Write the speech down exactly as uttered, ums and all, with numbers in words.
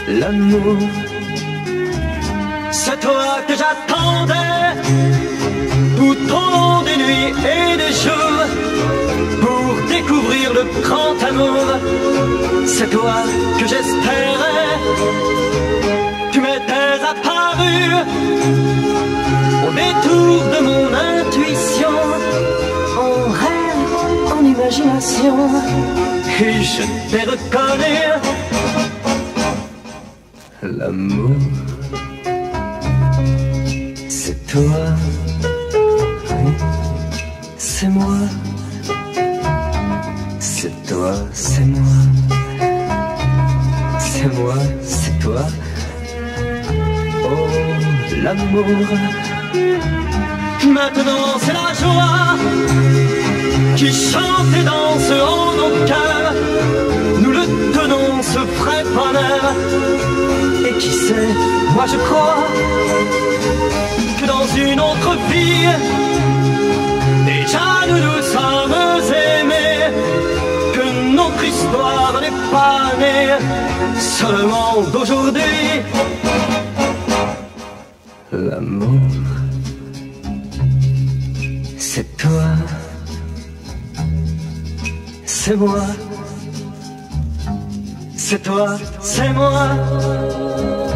l'amour. C'est toi que j'attendais tout au long des nuits et des jours pour découvrir le grand amour. C'est toi que j'espérais. Tu m'étais apparu au détour de mon intuition, en rêve, en imagination, et je t'ai reconnu. L'amour, c'est toi, oui, c'est moi, c'est toi, c'est moi, c'est moi, c'est toi. Oh, l'amour, maintenant c'est la joie qui chante et danse en nos cœurs. Nous le tenons, ce vrai bonheur. Et qui sait, moi je crois que dans une autre vie, déjà nous nous sommes aimés, que notre histoire n'est pas née seulement d'aujourd'hui. L'amour, c'est toi, c'est moi, c'est toi, c'est moi.